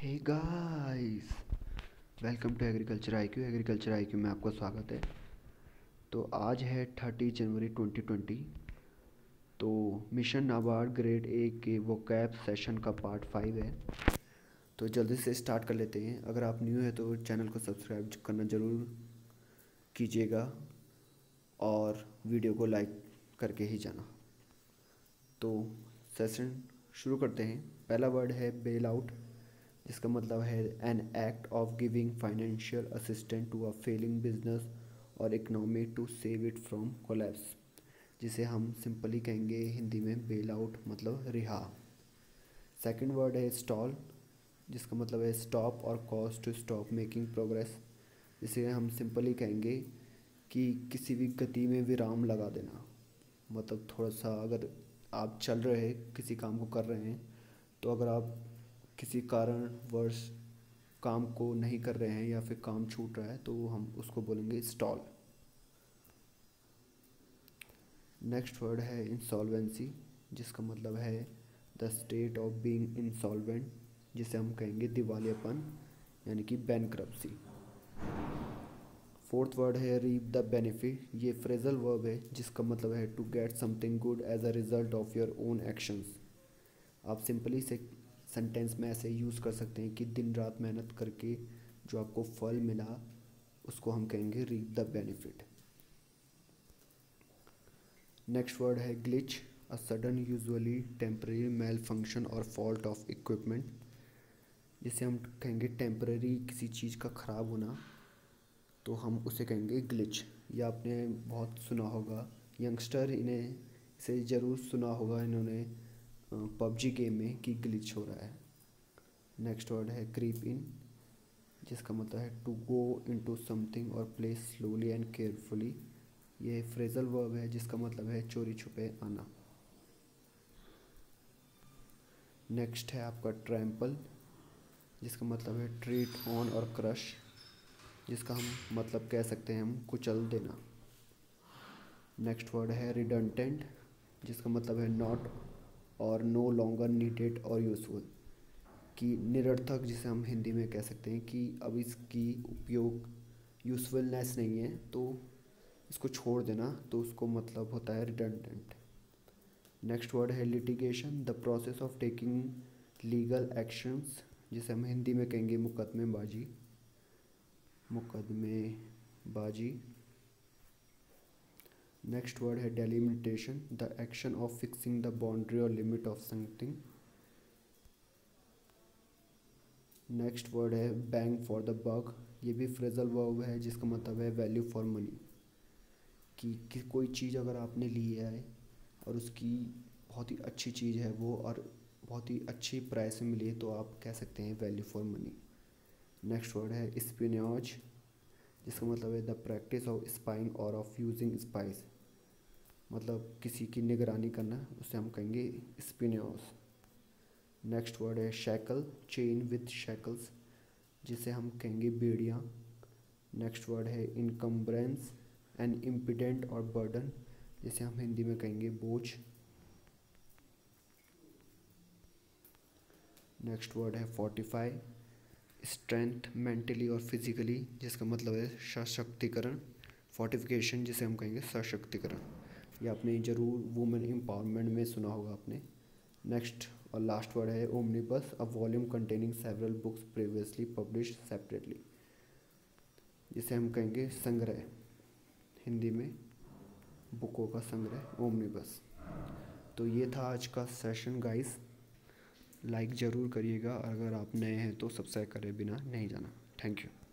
Hey guys, welcome to agriculture IQ. Agriculture IQ में आपका स्वागत है। तो आज है 30 जनवरी 2020। तो मिशन नाबार्ड ग्रेड ए के वोकैब सेशन का पार्ट 5 है। तो जल्दी से स्टार्ट कर लेते हैं। अगर आप न्यू है तो चैनल को सब्सक्राइब करना ज़रूर कीजिएगा और वीडियो को लाइक करके ही जाना। तो सेशन शुरू करते हैं। पहला वर्ड है बेल आउट, जिसका मतलब है an act of giving financial assistant to a failing business or economy to save it from collapse, जिसे हम सिंपली कहेंगे हिंदी में बेल आउट मतलब रिहा। सेकंड वर्ड है स्टॉल, जिसका मतलब है stop or cause to stop making progress, जिसे हम सिंपली कहेंगे कि किसी भी गति में विराम लगा देना। मतलब थोड़ा सा अगर आप चल रहे हैं, किसी काम को कर रहे हैं, तो अगर आप किसी कारणवश काम को नहीं कर रहे हैं या फिर काम छूट रहा है तो हम उसको बोलेंगे स्टॉल। नेक्स्ट वर्ड है इंसॉल्वेंसी, जिसका मतलब है the state of being insolvent, जिसे हम कहेंगे दिवालियापन यानी कि बैंक्रप्सी। फोर्थ वर्ड है रीप द बेनिफिट। ये फ्रेजल वर्ब है जिसका मतलब है to get something good as a result of your own actions. आप सिंपली से सेंटेंस में ऐसे यूज़ कर सकते हैं कि दिन रात मेहनत करके जो आपको फल मिला उसको हम कहेंगे reap the benefit. Next word है glitch, a sudden usually temporary malfunction or fault of equipment, जिसे हम कहेंगे टेम्परेरी किसी चीज़ का ख़राब होना, तो हम उसे कहेंगे ग्लिच। या आपने बहुत सुना होगा, यंगस्टर इन्हें इसे ज़रूर सुना होगा इन्होंने पबजी गेम में कि ग्लिच हो रहा है। नेक्स्ट वर्ड है क्रीप इन, जिसका मतलब है to go into something or place slowly and carefully. ये फ्रेजल वर्ब है जिसका मतलब है चोरी छुपे आना। नेक्स्ट है आपका ट्रैम्पल, जिसका मतलब है ट्रीट ऑन और क्रश, जिसका हम मतलब कह सकते हैं हम कुचल देना। नेक्स्ट वर्ड है रिडंडेंट, जिसका मतलब है not or no longer needed or useful, कि निरर्थक, जिसे हम हिंदी में कह सकते हैं कि अब इसकी उपयोग यूज़फुलनेस नहीं है तो इसको छोड़ देना, तो उसको मतलब होता है रिडंडेंट। नेक्स्ट वर्ड है litigation, the process of taking legal actions, जिसे हम हिंदी में कहेंगे मुकदमेबाजी। मुकदमेबाजी। नेक्स्ट वर्ड है delimitation, the action of fixing the boundary or limit of something. Next word है बैंग फॉर द बग, ये भी फ्रेजल वर्ब है जिसका मतलब है वैल्यू फॉर मनी, कि कोई चीज़ अगर आपने ली है और उसकी बहुत ही अच्छी चीज़ है वो और बहुत ही अच्छी प्राइस में मिली है तो आप कह सकते हैं value for money. Next word है स्पिनॉज, जिसका मतलब है the practice of spying or of using spies, मतलब किसी की निगरानी करना, उसे हम कहेंगे स्पिनॉज। नेक्स्ट वर्ड है शैकल, चेन विथ शैकल्स, जिसे हम कहेंगे बेड़ियाँ। नेक्स्ट वर्ड है इनकम्ब्रेंस एंड इम्पिडेंट और बर्डन, जिसे हम हिंदी में कहेंगे बोझ। नेक्स्ट वर्ड है fortify, strength mentally or physically, जिसका मतलब है सशक्तिकरण। फोर्टिफिकेशन, जिसे हम कहेंगे सशक्तिकरण। ये आपने ज़रूर वुमेन एम्पावरमेंट में सुना होगा आपने। नेक्स्ट और लास्ट वर्ड है omnibus, a volume containing several books previously published separately, जिसे हम कहेंगे संग्रह, हिंदी में बुकों का संग्रह ओमनिबस। तो ये था आज का सेशन गाइस। लाइक ज़रूर करिएगा, अगर आप नए हैं तो सब्सक्राइब करे बिना नहीं जाना। Thank you.